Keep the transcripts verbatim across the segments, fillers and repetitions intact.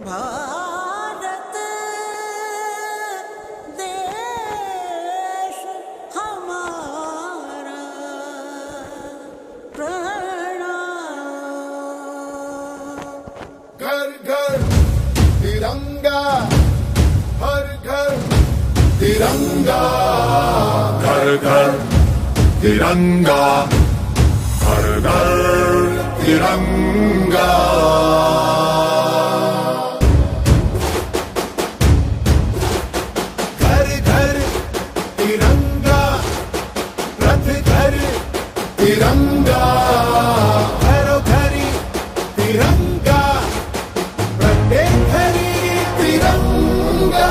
भारत देश हमारा प्रणाम। घर घर तिरंगा, हर घर तिरंगा, घर घर तिरंगा, हर घर तिरंगा। घर घर तिरंगा, रथ घर तिरंगा, घरों घरी तिरंगा, प्रत्येक घरी तिरंगा।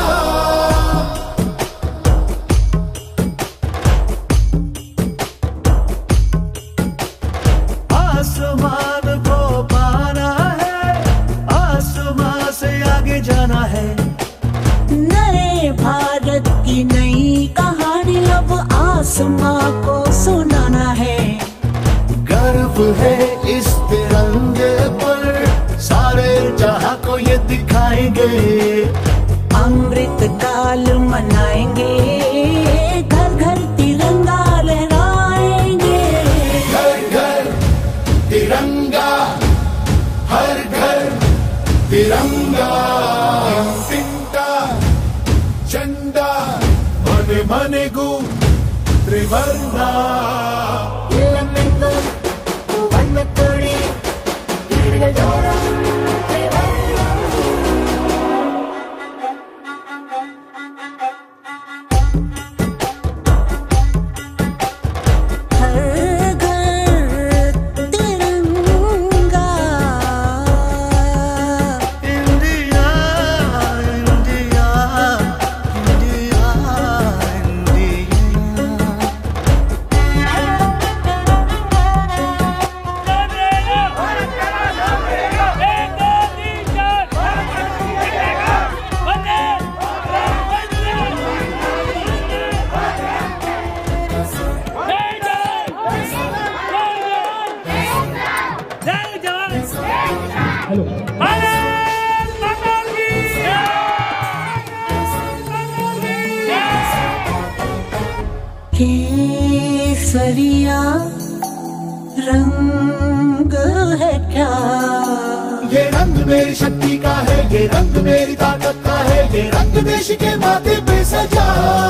आसमान को पाना है, आसमान से आगे जाना है। नए भारत की नई कहानी अब आसमां को सुनाना है। गर्व है इस तिरंगे पर, सारे जहां को ये दिखाएंगे। अमृत काल मनाएंगे, घर घर तिरंगा लहराएंगे। घर घर तिरंगा, हर घर तिरंगा। तिंटा झंडा मने मने गु त्रिवर्णा। केसरिया रंग है क्या? ये रंग मेरी शक्ति का है, ये रंग मेरी ताकत का है, ये रंग देश के माथे पे सजा।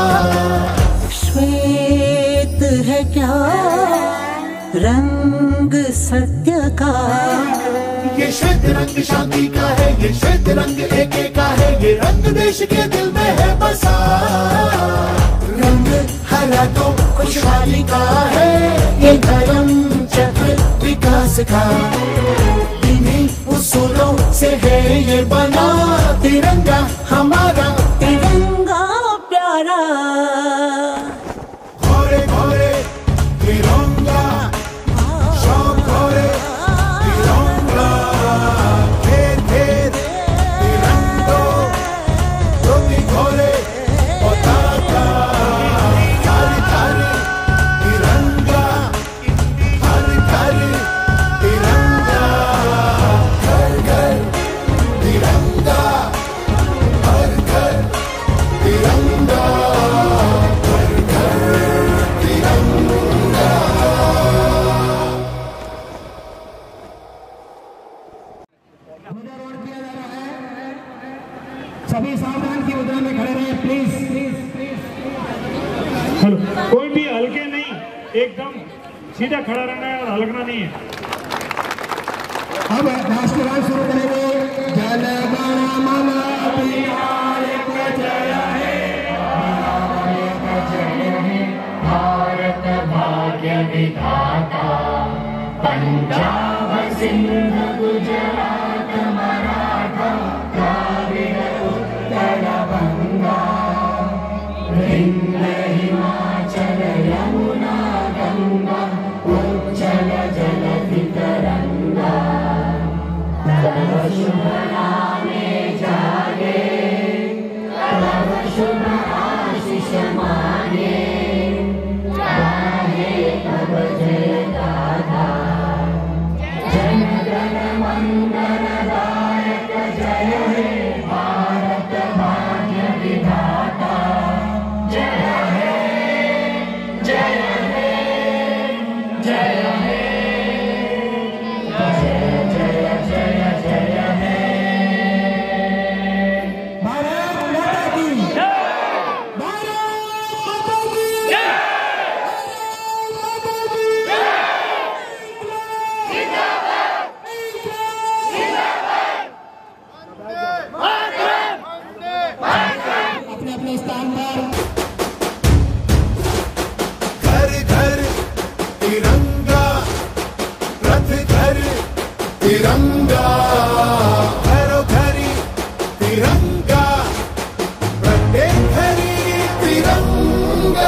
श्वेत है क्या रंग सत्य का? ये श्वेत रंग शांति का है, ये श्वेत रंग एके का है, ये रंग देश के दिल में है बसा। रंग हरा तो खुशहाली का है, ये धर्म चक्र विकास का। इन्हीं उसूलों से है ये बना तिरंगा हमारा, तिरंगा प्यारा। घोरे घोरे तिरंगा, शौक घोरे तिरंगा, घेर घेर तिरंगो, ज्योति घोरे पताका। घर घर तिरंगा, हर घर तिरंगा, घर घर तिरंगा, हर घर तिरंगा, घर घर तिरंगा। सभी सावधान की मुद्रा में खड़े रहे प्लीज प्लीज प्लीज। हेलो, कोई भी हल्के नहीं, एकदम सीधा खड़ा रहना है और हल्कना नहीं है। अब राष्ट्रगान शुरू करेंगे। जन गण मन अधिनायक जय हे, अधिनायक जय हे, भारत भाग्य विधाता। पंजाब सिंध गुजरात मराठा द्राविड़ उत्तर बंगा, विंध्य हिमाचल यमुना गंगा, उज्जल जलधि तरंगा। तव शुभ नामे जागे, तव शुभ आशीष मांगे, गाहे तव जय गाथा। जन गण मंगल दायक जय हे, तिरंगा घरों घरी तिरंगा, प्रत्येक घरी तिरंगा।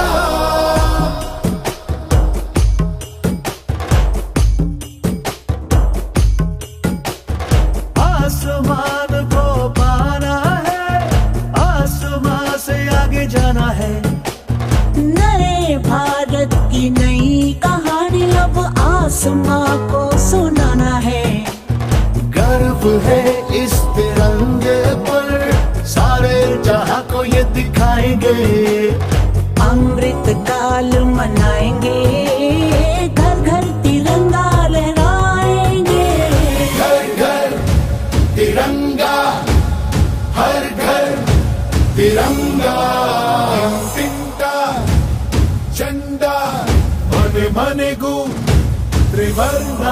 आसमान को पाना है, आसमान से आगे जाना है। नए भारत की नई कहानी अब आसमां को सुनाना है। गर्व है इस तिरंगे पर, सारे जहां को ये दिखाएंगे। अमृत काल मनाएंगे, घर घर तिरंगा लहराएंगे। घर घर तिरंगा, हर घर तिरंगा। तिंटा झंडा मने मने गु त्रिवर्णा।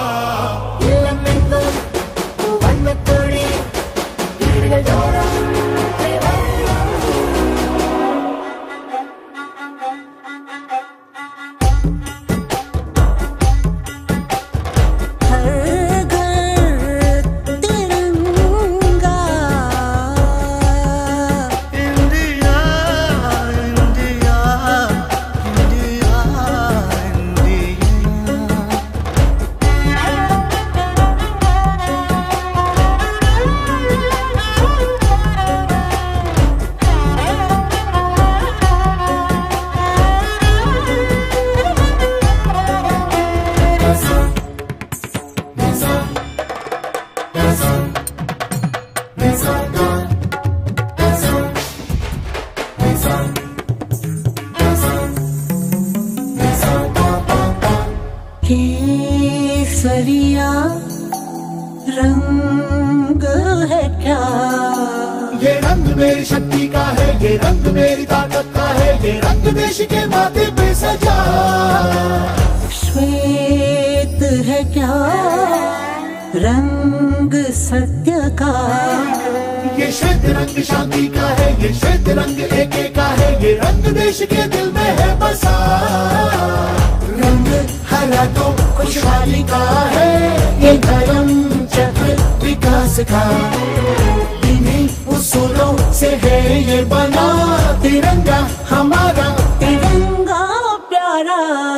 केसरिया रंग है क्या? ये रंग मेरी शक्ति का है, ये रंग मेरी ताकत का है, ये रंग देश के माथे पे सजा। श्वेत है क्या रंग सत्य का? ये श्वेत रंग शांति का है, ये श्वेत रंग एके का है, ये रंग देश के दिल में है बसा। रंग हरा तो खुशहाली का है, ये धर्म चक्र विकास का। इन्हीं उसूलों से है ये बना तिरंगा हमारा। तिरंगा प्यारा